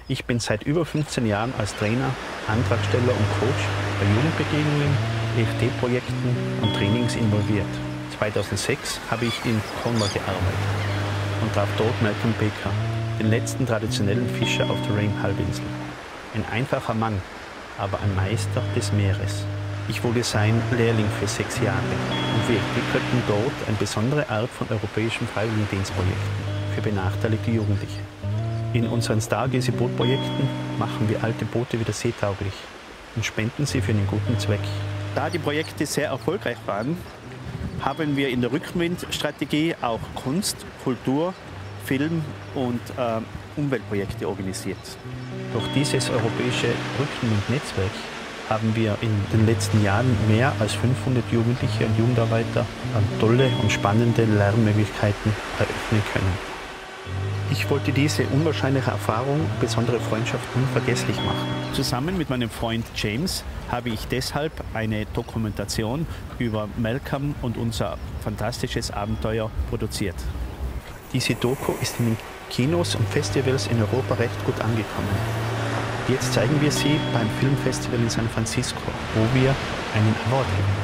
Ich bin seit über 15 Jahren als Trainer, Antragsteller und Coach bei Jugendbegegnungen, EFT-Projekten und Trainings involviert. 2006 habe ich in Cornwall gearbeitet und traf dort Malcolm Baker, den letzten traditionellen Fischer auf der Rame-Halbinsel. Ein einfacher Mann, aber ein Meister des Meeres. Ich wurde sein Lehrling für 6 Jahre und wir entwickelten dort eine besondere Art von europäischen Freiwilligendienstprojekten für benachteiligte Jugendliche. In unseren Stargazy-Bootprojekten machen wir alte Boote wieder seetauglich und spenden sie für einen guten Zweck. Da die Projekte sehr erfolgreich waren, haben wir in der Rückenwindstrategie auch Kunst, Kultur, Film und Umweltprojekte organisiert. Durch dieses europäische Rückenwindnetzwerk haben wir in den letzten Jahren mehr als 500 Jugendliche und Jugendarbeiter tolle und spannende Lernmöglichkeiten eröffnen können. Ich wollte diese unwahrscheinliche Erfahrung, besondere Freundschaft unvergesslich machen. Zusammen mit meinem Freund James habe ich deshalb eine Dokumentation über Malcolm und unser fantastisches Abenteuer produziert. Diese Doku ist in den Kinos und Festivals in Europa recht gut angekommen. Jetzt zeigen wir sie beim Filmfestival in San Francisco, wo wir einen Award hätten.